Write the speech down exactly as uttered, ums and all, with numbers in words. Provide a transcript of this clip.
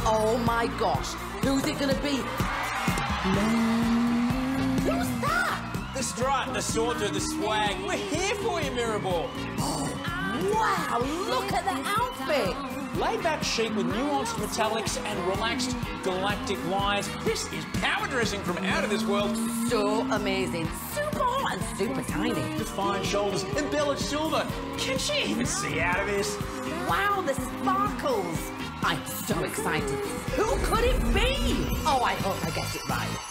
Oh my gosh, who's it gonna be? Who's that? The strut, the saunter, the swag. We're here for you, Mirrorball. Oh, wow, look at the outfit. Laid-back chic with nuanced metallics and relaxed galactic lines. This is power dressing from out of this world. So amazing. Super hot and super tiny. Defined shoulders, embellished silver. Can she even see out of this? Wow, the sparkles. I'm so excited. Who could it be? Oh, I hope I get it right.